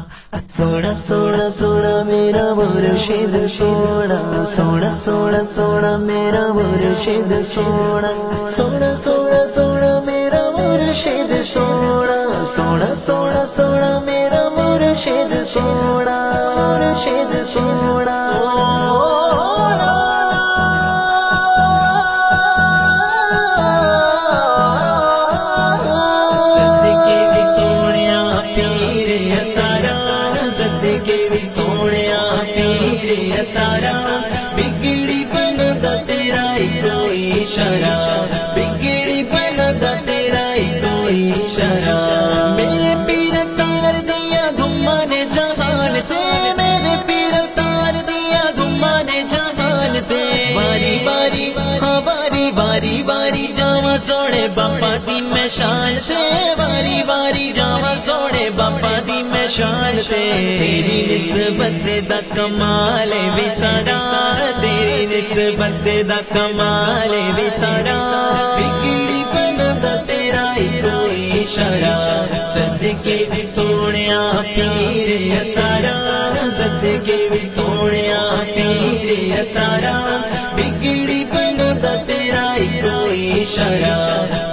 سونا سونا سونا میرا مرشد سونا، سونا سونا سونا میرا مرشد سونا، سونا سونا سونا میرا مرشد سونا، سونا سونا سونا میرا مرشد سونا، مرشد سونا۔ صدقے بھی سونیا پیر اتارا، صدقے بھی سونیا پیر اتارا، بگڑی بندا تیرا کوئی اشارہ، بگڑی بندا تیرا کوئی اشارہ۔ میرے پیر تار دیا گھما نے جہان تے، میرے پیر تار دیا گھما نے جہان تے، باری باری ہاں باری باری باری جاواں سونے باپا دی میں شان تے، باری باری جاواں سونے باپا دی میں شان تے، تیری نسبت دا کمال بھی سارا، تیری نسبت دا کمال بھی سارا، بگڑی بندا تیرا کوئی اشارہ۔ صدقے بھی سونیا پیر اتارا، صدقے بھی سونیا پیر اتارا، بگڑی بندا تیرا کوئی اشارہ۔